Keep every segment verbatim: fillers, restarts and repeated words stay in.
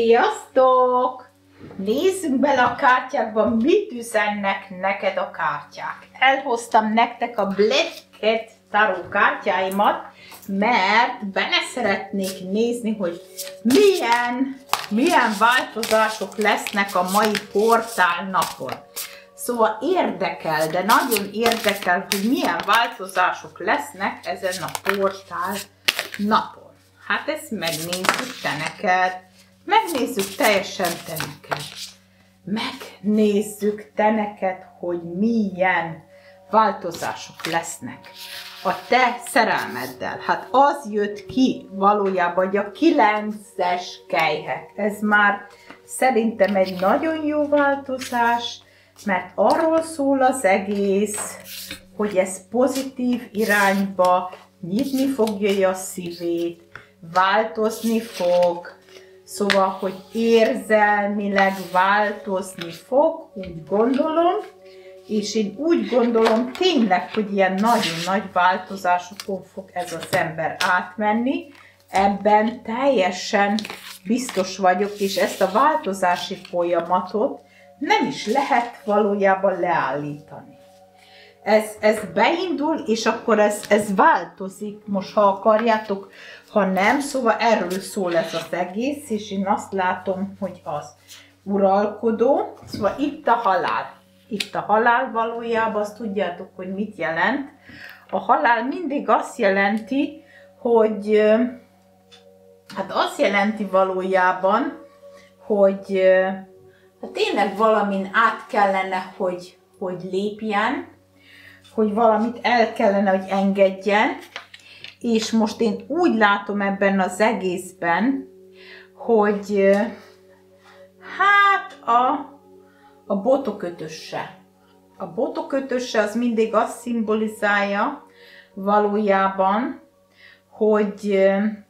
Sziasztok! Nézzünk bele a kártyákba, mit üzennek neked a kártyák. Elhoztam nektek a Black Cat Tarot kártyáimat, mert bele szeretnék nézni, hogy milyen, milyen változások lesznek a mai portál napon. Szóval érdekel, de nagyon érdekel, hogy milyen változások lesznek ezen a portál napon. Hát ezt megnézzük te neked, megnézzük teljesen te neked. Megnézzük te neked, hogy milyen változások lesznek a te szerelmeddel. Hát az jött ki valójában, hogy a kilences kelyhek. Ez már szerintem egy nagyon jó változás, mert arról szól az egész, hogy ez pozitív irányba nyitni fogja a szívét, változni fog, szóval, hogy érzelmileg változni fog, úgy gondolom, és én úgy gondolom tényleg, hogy ilyen nagyon nagy változásokon fog ez az ember átmenni, ebben teljesen biztos vagyok, és ezt a változási folyamatot nem is lehet valójában leállítani. Ez, ez beindul, és akkor ez, ez változik, most ha akarjátok, ha nem, szóval erről szól ez az egész, és én azt látom, hogy az uralkodó, szóval itt a halál. Itt a halál valójában, azt tudjátok, hogy mit jelent. A halál mindig azt jelenti, hogy, hát azt jelenti valójában, hogy hát tényleg valamin át kellene, hogy, hogy lépjen, hogy valamit el kellene, hogy engedjen, és most én úgy látom ebben az egészben, hogy hát a, a botokötöse. A botokötöse az mindig azt szimbolizálja valójában, hogy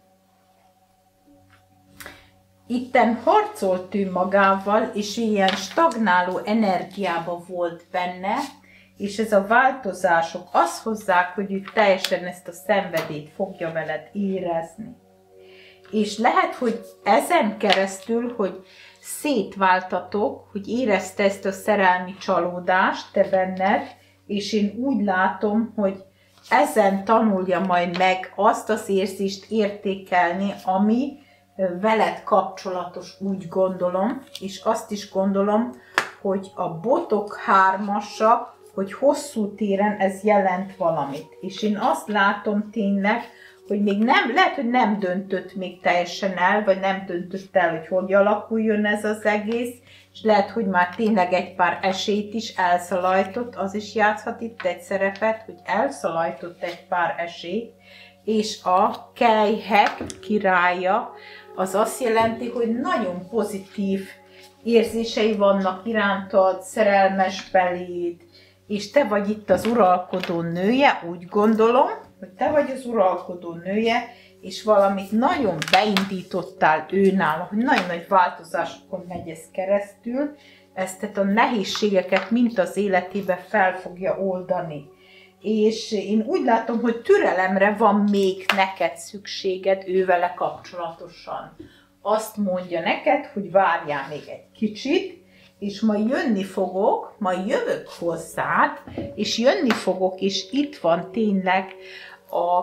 itten harcolt ő magával, és ilyen stagnáló energiában volt benne, és ez a változások azt hozzák, hogy ő teljesen ezt a szenvedélyt fogja veled érezni. És lehet, hogy ezen keresztül, hogy szétváltatok, hogy érezte ezt a szerelmi csalódást te benned, és én úgy látom, hogy ezen tanulja majd meg azt az érzést értékelni, ami veled kapcsolatos, úgy gondolom, és azt is gondolom, hogy a botok hármasa, hogy hosszú téren ez jelent valamit. És én azt látom tényleg, hogy még nem, lehet, hogy nem döntött még teljesen el, vagy nem döntött el, hogy hogy alakuljon ez az egész, és lehet, hogy már tényleg egy pár esélyt is elszalajtott, az is játszhat itt egy szerepet, hogy elszalajtott egy pár esélyt, és a kelyhek királya az azt jelenti, hogy nagyon pozitív érzései vannak irántad, szerelmes beléd, és te vagy itt az uralkodó nője, úgy gondolom, hogy te vagy az uralkodó nője, és valamit nagyon beindítottál őnála, hogy nagyon nagy változásokon megy ez keresztül, ezt tehát a nehézségeket mint az életébe fel fogja oldani. És én úgy látom, hogy türelemre van még neked szükséged ővele kapcsolatosan. Azt mondja neked, hogy várjál még egy kicsit, és majd jönni fogok, majd jövök hozzád, és jönni fogok, és itt van tényleg a,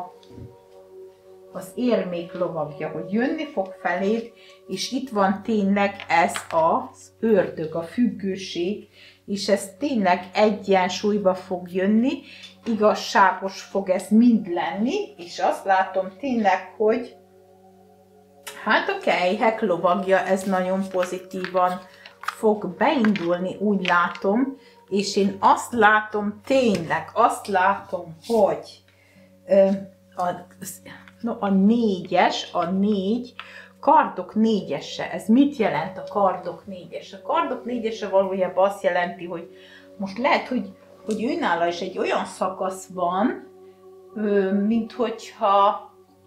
az érmék lovagja, hogy jönni fog feléd, és itt van tényleg ez az ördög, a függőség, és ez tényleg egyensúlyba fog jönni, igazságos fog ez mind lenni, és azt látom tényleg, hogy hát a kelyhek lovagja, ez nagyon pozitívan fog beindulni, úgy látom, és én azt látom, tényleg azt látom, hogy a, a négyes, a négy, kardok négyese, ez mit jelent a kardok négyese? A kardok négyese valójában azt jelenti, hogy most lehet, hogy, hogy őnála is egy olyan szakasz van, mint hogyha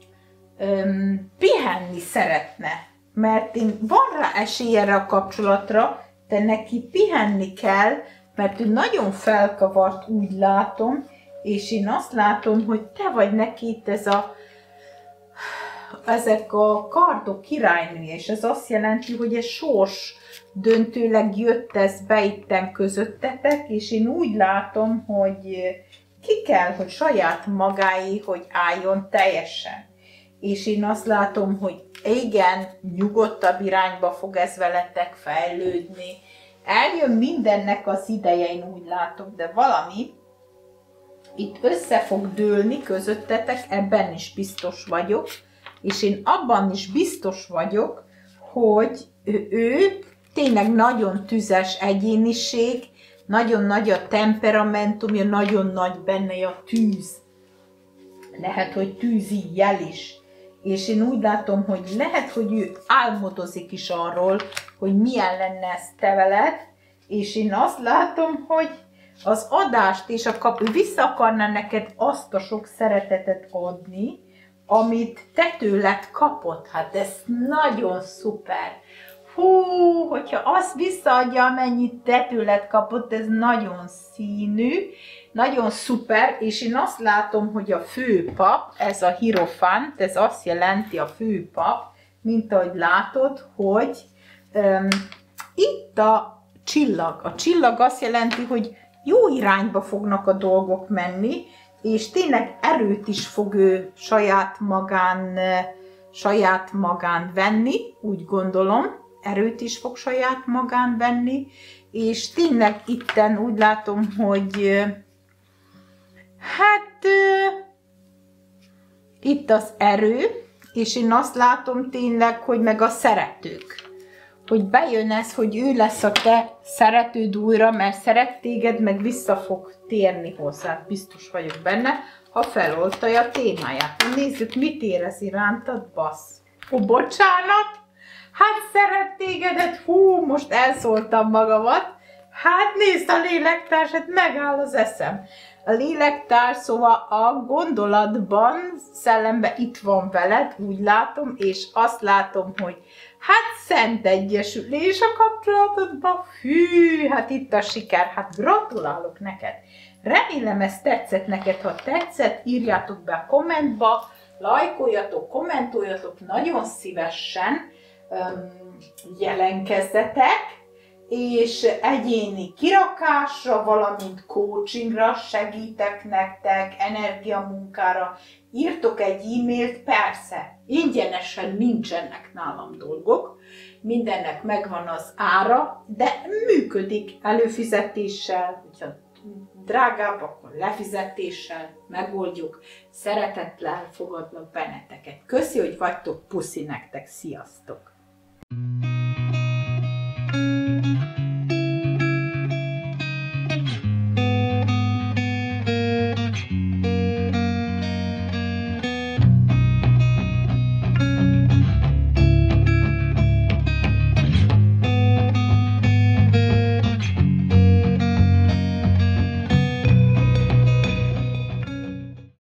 pihenni szeretne. Mert én van rá esély erre a kapcsolatra, de neki pihenni kell, mert ő nagyon felkavart, úgy látom, és én azt látom, hogy te vagy neki itt ez a ezek a kardok királynője, és ez azt jelenti, hogy ez sors döntőleg jött ez be itten közöttetek, és én úgy látom, hogy ki kell, hogy saját magáé, hogy álljon teljesen. És én azt látom, hogy igen, nyugodtabb irányba fog ez veletek fejlődni. Eljön mindennek az ideje, én úgy látom, de valami itt össze fog dőlni közöttetek, ebben is biztos vagyok, és én abban is biztos vagyok, hogy ő, ő tényleg nagyon tüzes egyéniség, nagyon nagy a temperamentumja, nagyon nagy benne a tűz. Lehet, hogy tűzi jel is. És én úgy látom, hogy lehet, hogy ő álmodozik is arról, hogy milyen lenne ez te veled, és én azt látom, hogy az adást és a kap, ő vissza akarná neked azt a sok szeretetet adni, amit te tőled kapott. Hát ez nagyon szuper. Hú, hogyha azt visszaadja, amennyit te tőled kapott, ez nagyon színű, nagyon szuper, és én azt látom, hogy a főpap, ez a hierofant, ez azt jelenti a főpap, mint ahogy látod, hogy um, itt a csillag. A csillag azt jelenti, hogy jó irányba fognak a dolgok menni, és tényleg erőt is fog ő saját magán, saját magán venni, úgy gondolom, erőt is fog saját magán venni, és tényleg itten úgy látom, hogy hát itt az erő, és én azt látom tényleg, hogy meg a szeretők. Hogy bejön ez, hogy ő lesz a te szeretőd újra, mert szeret téged, meg vissza fog térni hozzá. Biztos vagyok benne, ha feloltalja a témáját. Nézzük, mit érez irántad, bassz. Ó, bocsánat! Hát szeret tégedet, hú, most elszóltam magamat. Hát nézd a lélektársat, megáll az eszem. A lélektárs, szóval a gondolatban, szellemben itt van veled, úgy látom, és azt látom, hogy hát szent egyesülés a kapcsolatodban, hű, hát itt a siker, hát gratulálok neked. Remélem ez tetszett neked, ha tetszett, írjátok be a kommentba, lájkoljatok, kommentoljatok nagyon szívesen, um, jelenkezzetek, és egyéni kirakásra, valamint coachingra segítek nektek, energiamunkára, írtok egy e-mailt, persze, ingyenesen nincsenek nálam dolgok, mindennek megvan az ára, de működik előfizetéssel, hogyha drágább, akkor lefizetéssel megoldjuk, szeretettel fogadlak benneteket. Köszi, hogy vagytok, puszi nektek, sziasztok!